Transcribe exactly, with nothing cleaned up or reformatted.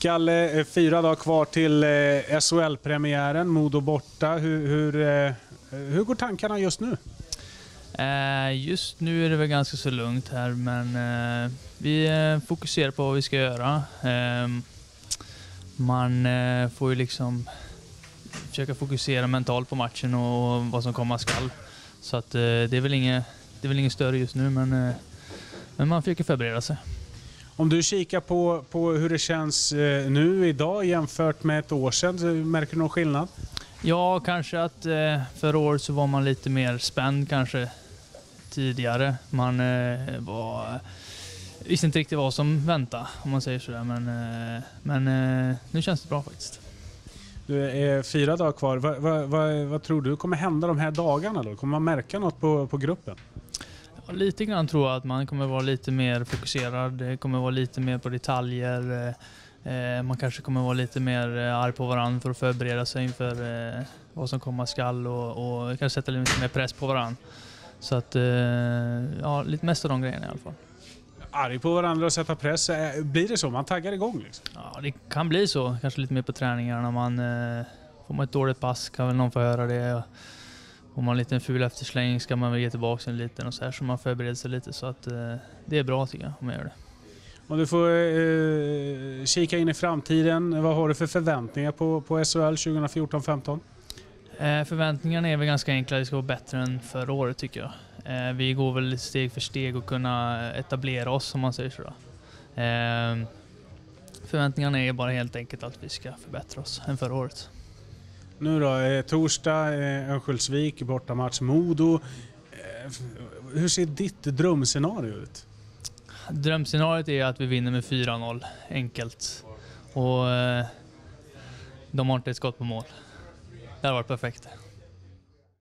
Kalle, fyra dagar kvar till S H L-premiären, Modo borta. Hur, hur, hur går tankarna just nu? Just nu är det väl ganska så lugnt här, men vi fokuserar på vad vi ska göra. Man får ju liksom försöka fokusera mentalt på matchen och vad som komma skall. Så att det är väl inget, det är väl inget större just nu, men, men man försöker förbereda sig. Om du kikar på, på hur det känns nu idag jämfört med ett år sedan, märker du någon skillnad? Ja, kanske att förra året så var man lite mer spänd kanske tidigare. Man var, visste inte riktigt vad som väntade, om man säger sådär, men, men nu känns det bra faktiskt. Du är fyra dagar kvar. Vad, vad, vad, vad tror du kommer hända de här dagarna då? Kommer man märka något på, på gruppen? Ja, lite grann tror jag att man kommer vara lite mer fokuserad. Det kommer vara lite mer på detaljer. Eh, man kanske kommer vara lite mer arg på varandra för att förbereda sig inför eh, vad som komma skall och, och kanske sätta lite mer press på varandra. Så att, eh, ja, lite mest av de grejerna i alla fall. Arg på varandra och sätta press. Blir det så? Man taggar igång liksom? Ja, det kan bli så. Kanske lite mer på träningarna. Man, eh, får man ett dåligt pass kan väl någon få höra det. Om man har en liten ful eftersläng ska man väl ge tillbaka en liten och så här, så man förbereder sig lite. Så att eh, det är bra tycker jag om jag gör det. Om du får eh, kika in i framtiden, vad har du för förväntningar på, på S H L tjugo fjorton femton? Eh, förväntningarna är väl ganska enkla. Det ska vara bättre än förra året tycker jag. Eh, vi går väl steg för steg och kunna etablera oss, om man säger så. Eh, förväntningarna är bara helt enkelt att vi ska förbättra oss än förra året. Nu då, eh, torsdag, eh, Örnsköldsvik, bortamatch Modo. Eh, hur ser ditt drömscenario ut? Drömscenariot är att vi vinner med fyra noll, enkelt. Och eh, de har inte ett skott på mål. Det har varit perfekt.